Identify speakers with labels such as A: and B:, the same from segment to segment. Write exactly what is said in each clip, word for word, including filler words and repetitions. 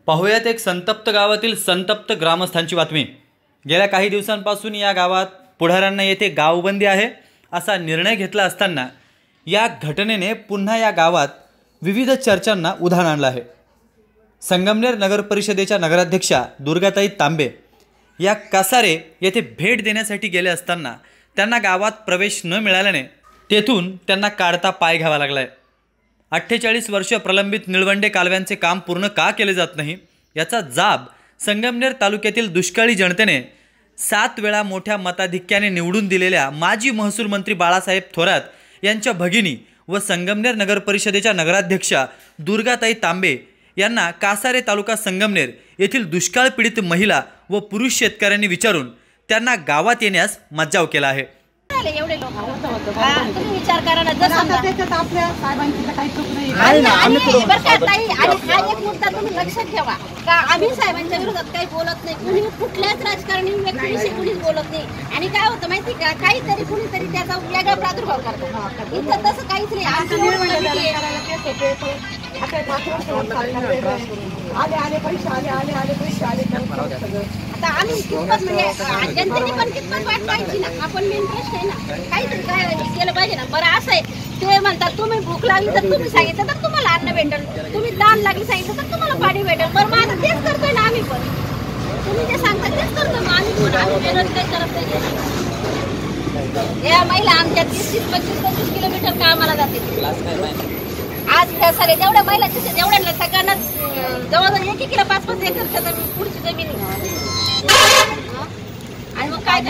A: पाहुयात एक संतप्त गावातील संतप्त ग्रामस्थांची बातमी। गेल्या काही दिवसांपासून या गावात पुढाऱ्यांना येथे गावबंदी आहे असा निर्णय घेतला असताना या घटनेने पुन्हा या गावात विविध चर्चांना उधाण आणलं आहे। संगमनेर नगर परिषदेच्या नगराध्यक्षा दुर्गाताई तांबे या कासारे येथे भेट देण्यासाठी गेले असताना त्यांना गावात प्रवेश न मिळाल्याने तेथून त्यांना काढता पाय घ्यावा लागलाय। अठ्ठेचाळीस वर्ष प्रलंबित निळवंडे कालव्यांचे काम पूर्ण का केले जात नाही याचा जाब संगमनेर तालुक्यातील दुष्काळी जनतेने सात वेळा मोठ्या मताधिक्याने निवडून दिलेल्या माजी महसूल मंत्री बाळासाहेब थोरात यांच्या भगिनी व संगमनेर नगर परिषदेच्या नगराध्यक्षा दुर्गाताई तांबे यांना कासारे तालुका संगमनेर येथील दुष्काळ पीडित महिला व पुरुष शेतकऱ्यांनी विचारून त्यांना गावात येण्यास मज्जाव केला आहे।
B: एवढे लोक तुम्ही विचार करा ना, जसं त्याच्यात आपल्या साहेबांची काही चूक नाही बरं का ताई। आणि हा एक मुद्दा तुम्ही लक्षात ठेवा का आम्ही साहेबांच्या विरोधात काही बोलत नाही, कुणी कुठल्याच राजकारणी व्यक्तीविषयी कुणीच बोलत नाही। आणि काय होतं माहिती का, काहीतरी कुणीतरी त्याचा वेगळा प्रादुर्भाव करतो, इथं तसं काहीच नाही। आले आले पैसे आले आले आले पैसे आले आता आम्ही कितपत म्हणजे जनतेने पण कितपत वाट पाहिजे ना, आपण मेन प्रश्न आहे ना, काहीतरी काय केलं पाहिजे ना। बरं असं आहे, ते म्हणतात तुम्ही भूक लागली तर तुम्ही सांगितलं तर तुम्हाला अन्न भेटेल, तुम्ही दान लागली सांगितलं तर तुम्हाला पाणी भेटेल। बरं मग आता तेच करतोय ना आम्ही पण, तुम्ही जे सांगता तेच करतो ना आम्ही पण, आम्ही विरोध काही करत नाही। या महिला आमच्या तीस तीस पंचवीस पंचवीस किलोमीटर कामाला जाते। आज सारे जेवढ्या महिला जेवढ्या सगळ्यांना जवळजवळ एक एक किलो पाच पाच एकर पुढची जमीन आणि मग काय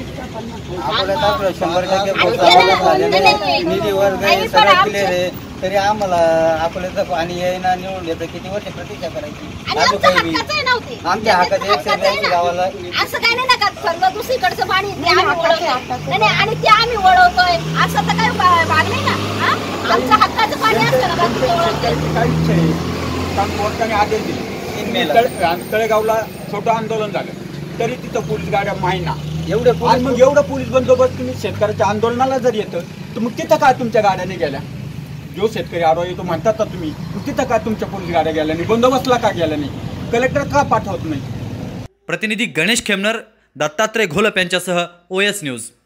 C: तरी आम्हाला आपल्याला पाणी येईना निवडून येतं किती वर्ष प्रतीक्षा करायची आमच्या हक्काचे गावाला
B: असं काही नाही ना, समजा दुसरीकडचं पाणी नाही आणि ते आम्ही वळवतोय असं तर काही भाग नाही ना। आमच्या हक्काचं पाणी असतं
D: कोर्टाने आदेश दिले, तळेगावला छोटं आंदोलन झालं तरी तिथं पोलीस गाड्या माहिना एवढे मग एवढं पोलीस बंदोबस्त तुम्ही शेतकऱ्याच्या आंदोलनाला जर येतं तर मग तिथं का तुमच्या गाड्याने गेल्या? जो शेतकरी आडवा येतो म्हणतात ना तुम्ही, तिथं का तुमच्या पोलीस गाड्या गेल्या नाही, बंदोबस्तला का गेल्या नाही, कलेक्टर का पाठवत नाही?
A: प्रतिनिधी गणेश खेमनर, दत्तात्रय घोलप यांच्यासह ओएस न्यूज।